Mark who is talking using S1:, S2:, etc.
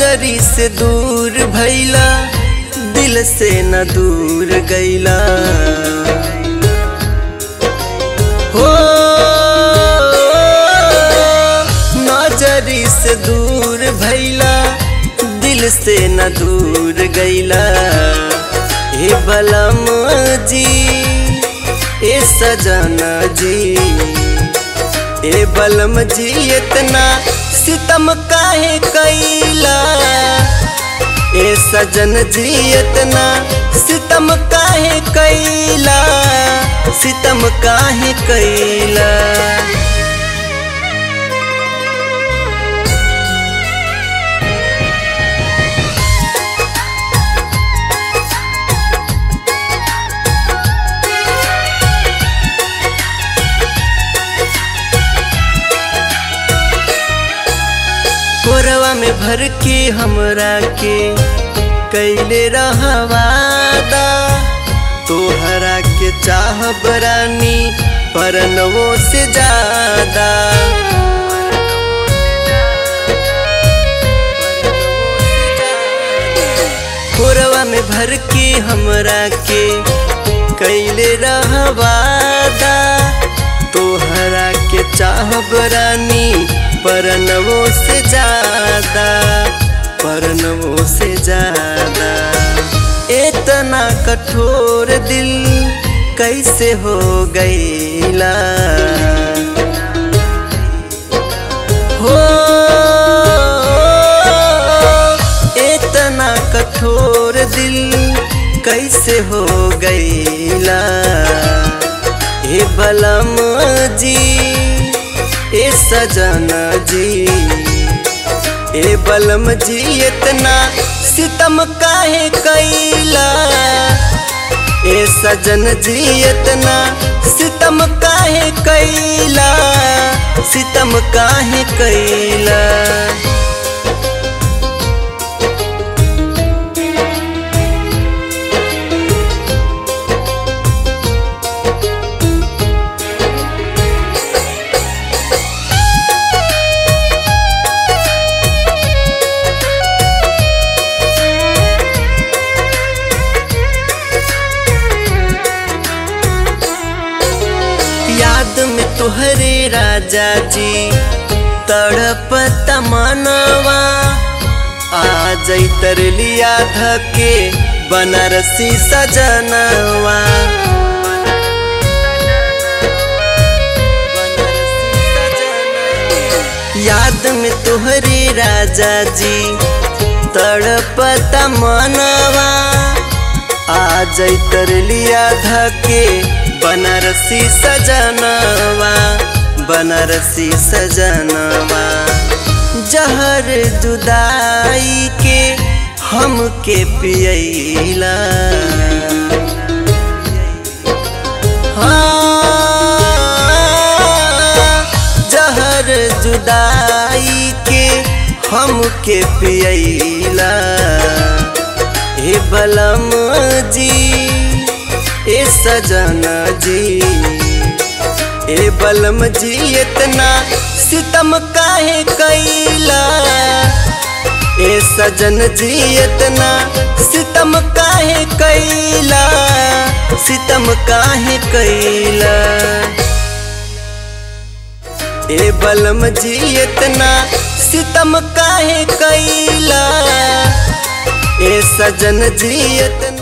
S1: नजरी से दूर भैला, दिल से न दूर गैला। हो नजरी से दूर भैला, दिल से न दूर गैला। ए बलम जी, ए सजना जी, ए बलम जी, इतना सितम काहे कैला। ए सजन जी, इतना सितम काहे कैला, सितम काहे कैला। कोरवा में भर के हमरा के कैले रहवादा, तोहरा के चाहब रानी परनवो से ज्यादा। कोरवा में भर के हमरा के कैले रहवादा, तोहरा के चाहब रानी परनवो से ज्यादा, परनवो से ज्यादा। इतना कठोर दिल कैसे हो गईला। हो इतना कठोर दिल कैसे हो गईला। ए बलम जी, ए सजना जी, ए बलम जी, इतना सितम काहे कैला। ए सजन जी, इतना सितम काहे कैला, सितम काहे कैला। याद में तुहरे राजा जी तड़पत मनवा, आ जैतर लिया धके बनारसी सजनवा। याद में तुहरे राजा जी तड़पत मनवा, आ जैतर लिया धके बनारसी सजनवा, बनारसी सजनवा। जहर जुदाई के हमके पियैला। हाँ, जहर जुदाई के हमके पियैला। ए बलम जी, ए सजना जी, ए बलम जी, इतना सितम काहे कैला। ए सजन जी, इतना सितम काहे कैला, सितम काहे कैला। ए बलम जी, इतना सितम काहे कैला। ए सजन जी, इतना